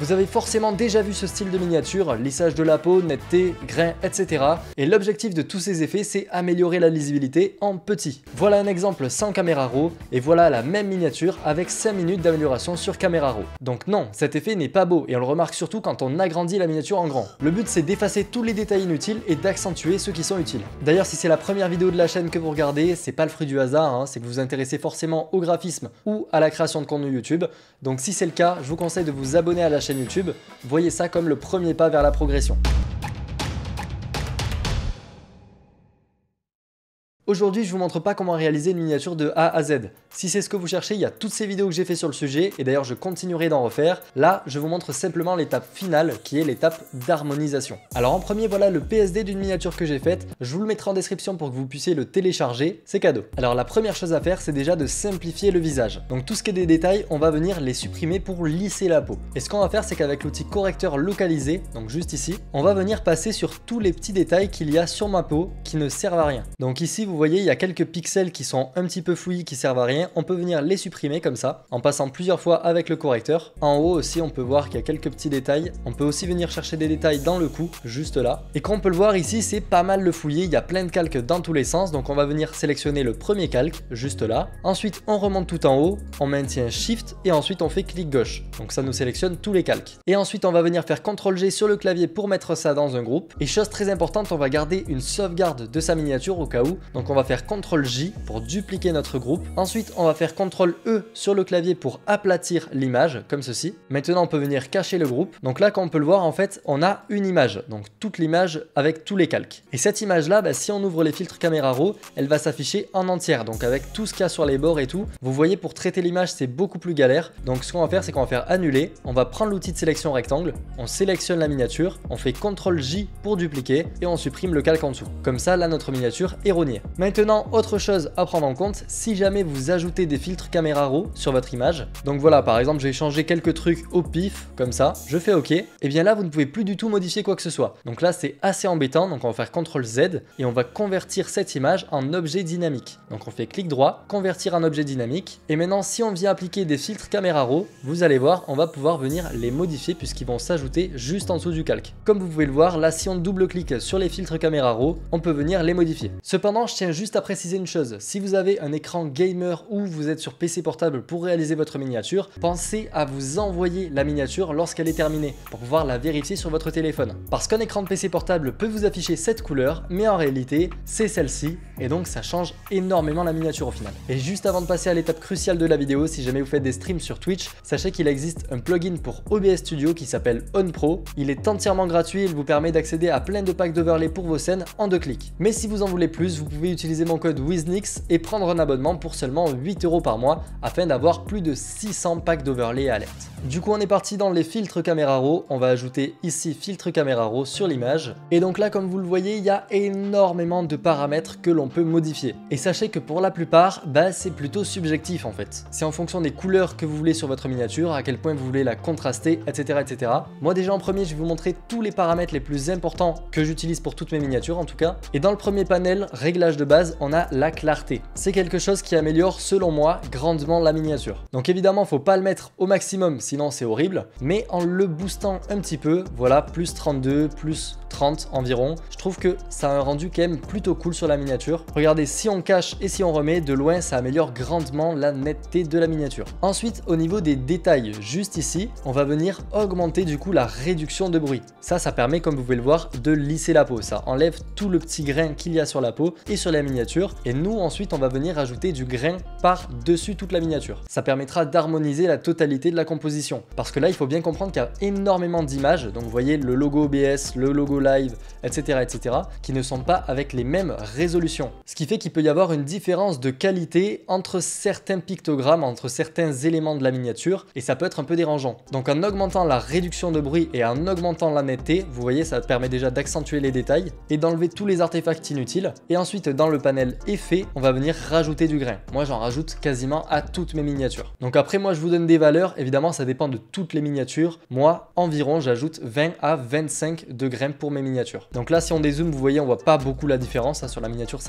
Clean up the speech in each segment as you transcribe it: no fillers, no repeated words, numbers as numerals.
Vous avez forcément déjà vu ce style de miniature, lissage de la peau, netteté, grains, etc. Et l'objectif de tous ces effets, c'est améliorer la lisibilité en petit. Voilà un exemple sans caméra raw, et voilà la même miniature avec 5 minutes d'amélioration sur caméra raw. Donc non, cet effet n'est pas beau, et on le remarque surtout quand on agrandit la miniature en grand. Le but c'est d'effacer tous les détails inutiles et d'accentuer ceux qui sont utiles. D'ailleurs, si c'est la première vidéo de la chaîne que vous regardez, c'est pas le fruit du hasard, hein, c'est que vous vous intéressez forcément au graphisme ou à la création de contenu YouTube. Donc si c'est le cas, je vous conseille de vous abonner à la chaîne YouTube. Voyez ça comme le premier pas vers la progression. Aujourd'hui, je vous montre pas comment réaliser une miniature de A à Z. Si c'est ce que vous cherchez, il y a toutes ces vidéos que j'ai fait sur le sujet et d'ailleurs je continuerai d'en refaire. Là, je vous montre simplement l'étape finale qui est l'étape d'harmonisation. Alors en premier, voilà le PSD d'une miniature que j'ai faite. Je vous le mettrai en description pour que vous puissiez le télécharger, c'est cadeau. Alors la première chose à faire, c'est déjà de simplifier le visage. Donc tout ce qui est des détails, on va venir les supprimer pour lisser la peau. Et ce qu'on va faire, c'est qu'avec l'outil correcteur localisé, donc juste ici, on va venir passer sur tous les petits détails qu'il y a sur ma peau qui ne servent à rien. Donc ici, vous voyez, il y a quelques pixels qui sont un petit peu fouillis, qui servent à rien. On peut venir les supprimer comme ça, en passant plusieurs fois avec le correcteur. En haut aussi, on peut voir qu'il y a quelques petits détails. On peut aussi venir chercher des détails dans le cou, juste là. Et comme on peut le voir ici, c'est pas mal le fouillé. Il y a plein de calques dans tous les sens. Donc on va venir sélectionner le premier calque, juste là. Ensuite, on remonte tout en haut, on maintient Shift et ensuite on fait clic gauche. Donc ça nous sélectionne tous les calques. Et ensuite, on va venir faire CTRL-G sur le clavier pour mettre ça dans un groupe. Et chose très importante, on va garder une sauvegarde de sa miniature au cas où. Donc on va faire CTRL-J pour dupliquer notre groupe. Ensuite, on va faire CTRL-E sur le clavier pour aplatir l'image, comme ceci. Maintenant, on peut venir cacher le groupe. Donc là, comme on peut le voir, en fait, on a une image. Donc toute l'image avec tous les calques. Et cette image-là, si on ouvre les filtres caméra raw, elle va s'afficher en entière. Donc avec tout ce qu'il y a sur les bords et tout. Vous voyez, pour traiter l'image, c'est beaucoup plus galère. Donc ce qu'on va faire, c'est qu'on va faire annuler. On va prendre l'outil de sélection rectangle. On sélectionne la miniature. On fait CTRL-J pour dupliquer. Et on supprime le calque en dessous. Comme ça, là, notre miniature est rognier. Maintenant, autre chose à prendre en compte, si jamais vous ajoutez des filtres caméra raw sur votre image, donc voilà, par exemple, j'ai changé quelques trucs au pif, comme ça, je fais OK, et bien là, vous ne pouvez plus du tout modifier quoi que ce soit. Donc là, c'est assez embêtant, donc on va faire CTRL-Z et on va convertir cette image en objet dynamique. Donc on fait clic droit, convertir en objet dynamique, et maintenant, si on vient appliquer des filtres caméra raw, vous allez voir, on va pouvoir venir les modifier puisqu'ils vont s'ajouter juste en dessous du calque. Comme vous pouvez le voir, là, si on double-clique sur les filtres caméra raw, on peut venir les modifier. Cependant, je tiens juste à préciser une chose, si vous avez un écran gamer ou vous êtes sur PC portable pour réaliser votre miniature, pensez à vous envoyer la miniature lorsqu'elle est terminée pour pouvoir la vérifier sur votre téléphone. Parce qu'un écran de PC portable peut vous afficher cette couleur, mais en réalité, c'est celle-ci et donc ça change énormément la miniature au final. Et juste avant de passer à l'étape cruciale de la vidéo, si jamais vous faites des streams sur Twitch, sachez qu'il existe un plugin pour OBS Studio qui s'appelle OnPro. Il est entièrement gratuit, il vous permet d'accéder à plein de packs d'overlay pour vos scènes en 2 clics. Mais si vous en voulez plus, vous pouvez utiliser mon code WIZNIX et prendre un abonnement pour seulement 8 € par mois afin d'avoir plus de 600 packs d'overlay et alerte. Du coup, on est parti dans les filtres caméra raw. On va ajouter ici filtre caméra raw sur l'image. Et donc là, comme vous le voyez, il y a énormément de paramètres que l'on peut modifier. Et sachez que pour la plupart, c'est plutôt subjectif en fait. C'est en fonction des couleurs que vous voulez sur votre miniature, à quel point vous voulez la contraster, etc. etc. Moi déjà en premier, je vais vous montrer tous les paramètres les plus importants que j'utilise pour toutes mes miniatures en tout cas. Et dans le premier panel, réglage de base, on a la clarté. C'est quelque chose qui améliore selon moi grandement la miniature. Donc évidemment, faut pas le mettre au maximum, sinon c'est horrible. Mais en le boostant un petit peu, voilà, plus 32, plus 30 environ, je trouve que ça a un rendu quand même plutôt cool sur la miniature. Regardez, si on cache et si on remet, de loin, ça améliore grandement la netteté de la miniature. Ensuite, au niveau des détails, juste ici, on va venir augmenter du coup la réduction de bruit. Ça permet, comme vous pouvez le voir, de lisser la peau. Ça enlève tout le petit grain qu'il y a sur la peau et sur la miniature. Et nous, ensuite, on va venir ajouter du grain par-dessus toute la miniature. Ça permettra d'harmoniser la totalité de la composition. Parce que là, il faut bien comprendre qu'il y a énormément d'images. Donc, vous voyez le logo OBS, le logo live, etc., qui ne sont pas avec les mêmes résolutions. Ce qui fait qu'il peut y avoir une différence de qualité entre certains pictogrammes, entre certains éléments de la miniature, et ça peut être un peu dérangeant. Donc en augmentant la réduction de bruit et en augmentant la netteté, vous voyez, ça permet déjà d'accentuer les détails et d'enlever tous les artefacts inutiles. Et ensuite, dans le panel effet, on va venir rajouter du grain. Moi, j'en rajoute quasiment à toutes mes miniatures. Donc après, moi, je vous donne des valeurs. Évidemment, ça dépend de toutes les miniatures. Moi, environ, j'ajoute 20 à 25 de grains pour mes miniatures. Donc là, si on dézoome, vous voyez, on voit pas beaucoup la différence. Sur la miniature, ça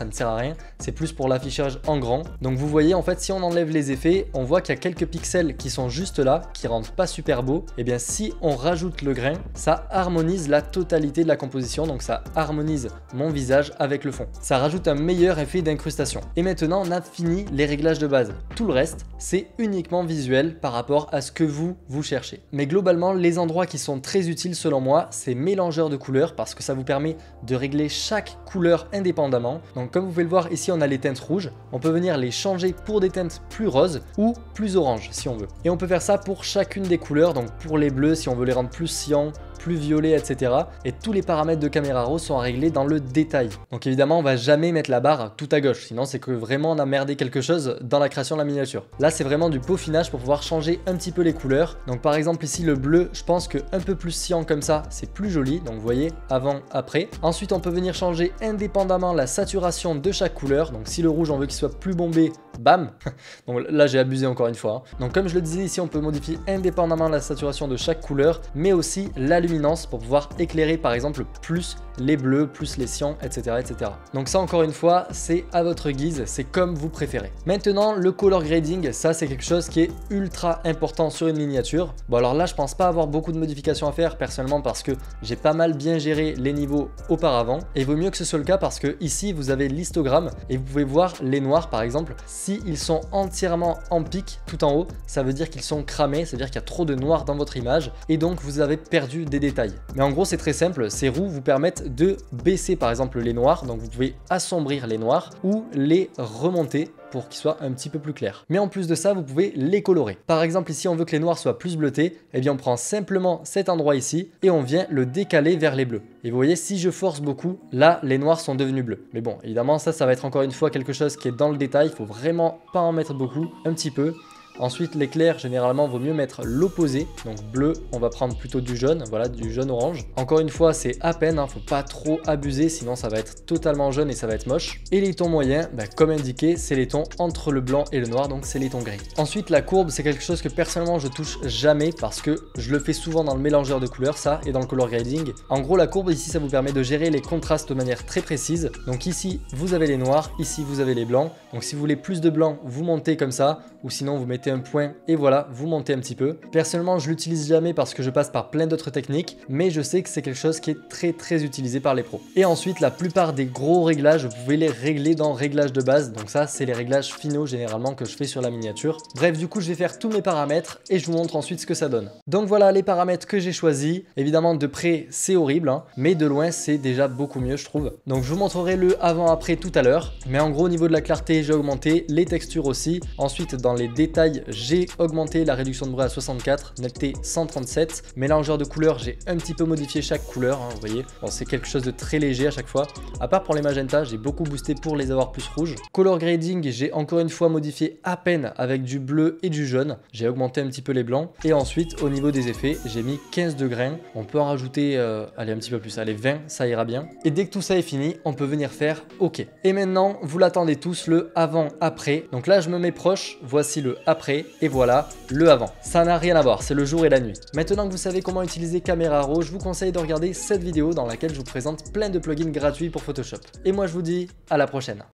ça ne sert à rien, c'est plus pour l'affichage en grand. Donc vous voyez en fait si on enlève les effets, on voit qu'il y a quelques pixels qui sont juste là, qui rendent pas super beau. Et bien si on rajoute le grain, ça harmonise la totalité de la composition, donc ça harmonise mon visage avec le fond. Ça rajoute un meilleur effet d'incrustation. Et maintenant on a fini les réglages de base. Tout le reste, c'est uniquement visuel par rapport à ce que vous cherchez. Mais globalement, les endroits qui sont très utiles selon moi, c'est mélangeur de couleurs parce que ça vous permet de régler chaque couleur indépendamment. Donc comme vous pouvez le voir ici, on a les teintes rouges. On peut venir les changer pour des teintes plus roses ou plus orange si on veut. Et on peut faire ça pour chacune des couleurs. Donc pour les bleus, si on veut les rendre plus cyan, plus violet, etc. Et tous les paramètres de caméra raw sont à régler dans le détail. Donc évidemment, on va jamais mettre la barre tout à gauche, sinon c'est que vraiment on a merdé quelque chose dans la création de la miniature. Là, c'est vraiment du peaufinage pour pouvoir changer un petit peu les couleurs. Donc par exemple ici, le bleu, je pense que un peu plus cyan comme ça, c'est plus joli. Donc vous voyez, avant, après. Ensuite, on peut venir changer indépendamment la saturation de chaque couleur. Donc si le rouge, on veut qu'il soit plus bombé, bam. Donc là, j'ai abusé encore une fois. Donc comme je le disais ici, on peut modifier indépendamment la saturation de chaque couleur, mais aussi la luminosité pour pouvoir éclairer par exemple plus les bleus, plus les cyans, etc., etc. Donc ça encore une fois, c'est à votre guise, c'est comme vous préférez. Maintenant, le color grading, ça c'est quelque chose qui est ultra important sur une miniature. Bon alors là, je pense pas avoir beaucoup de modifications à faire personnellement parce que j'ai pas mal bien géré les niveaux auparavant. Et il vaut mieux que ce soit le cas parce que ici, vous avez l'histogramme et vous pouvez voir les noirs par exemple. Si ils sont entièrement en pic tout en haut, ça veut dire qu'ils sont cramés, c'est-à-dire qu'il y a trop de noir dans votre image et donc vous avez perdu des détails. Mais en gros, c'est très simple, ces roues vous permettent de baisser par exemple les noirs, donc vous pouvez assombrir les noirs ou les remonter pour qu'ils soient un petit peu plus clairs. Mais en plus de ça, vous pouvez les colorer. Par exemple, ici, on veut que les noirs soient plus bleutés, et bien on prend simplement cet endroit ici et on vient le décaler vers les bleus. Et vous voyez, si je force beaucoup, là, les noirs sont devenus bleus. Mais bon, évidemment, ça va être encore une fois quelque chose qui est dans le détail, il faut vraiment pas en mettre beaucoup, un petit peu. Ensuite, les clairs, généralement, vaut mieux mettre l'opposé. Donc bleu, on va prendre plutôt du jaune, voilà, du jaune orange. Encore une fois, c'est à peine, hein, faut pas trop abuser, sinon ça va être totalement jaune et ça va être moche. Et les tons moyens, comme indiqué, c'est les tons entre le blanc et le noir, donc c'est les tons gris. Ensuite, la courbe, c'est quelque chose que personnellement, je touche jamais parce que je le fais souvent dans le mélangeur de couleurs, ça, et dans le color grading. En gros, la courbe, ici, ça vous permet de gérer les contrastes de manière très précise. Donc ici, vous avez les noirs, ici, vous avez les blancs. Donc si vous voulez plus de blanc, vous montez comme ça, ou sinon, vous mettez un point et voilà, vous montez un petit peu. Personnellement, je l'utilise jamais parce que je passe par plein d'autres techniques, mais je sais que c'est quelque chose qui est très utilisé par les pros. Et ensuite, la plupart des gros réglages, vous pouvez les régler dans réglages de base. Donc ça, c'est les réglages finaux généralement que je fais sur la miniature. Bref, du coup, je vais faire tous mes paramètres et je vous montre ensuite ce que ça donne. Donc voilà les paramètres que j'ai choisis. Évidemment, de près, c'est horrible, hein, mais de loin, c'est déjà beaucoup mieux, je trouve. Donc je vous montrerai le avant-après tout à l'heure. Mais en gros, au niveau de la clarté, j'ai augmenté, les textures aussi. Ensuite, dans les détails, j'ai augmenté la réduction de bruit à 64, netteté 137. Mélangeur de couleurs, j'ai un petit peu modifié chaque couleur, hein, vous voyez. Bon, c'est quelque chose de très léger à chaque fois. À part pour les magentas, j'ai beaucoup boosté pour les avoir plus rouges. Color grading, j'ai encore une fois modifié à peine avec du bleu et du jaune. J'ai augmenté un petit peu les blancs. Et ensuite, au niveau des effets, j'ai mis 15 de grains. On peut en rajouter, allez, un petit peu plus, allez, 20, ça ira bien. Et dès que tout ça est fini, on peut venir faire OK. Et maintenant, vous l'attendez tous, le avant-après. Donc là, je me mets proche, voici le après. Et voilà le avant. Ça n'a rien à voir, c'est le jour et la nuit. Maintenant que vous savez comment utiliser Camera Raw, je vous conseille de regarder cette vidéo dans laquelle je vous présente plein de plugins gratuits pour Photoshop. Et moi je vous dis à la prochaine.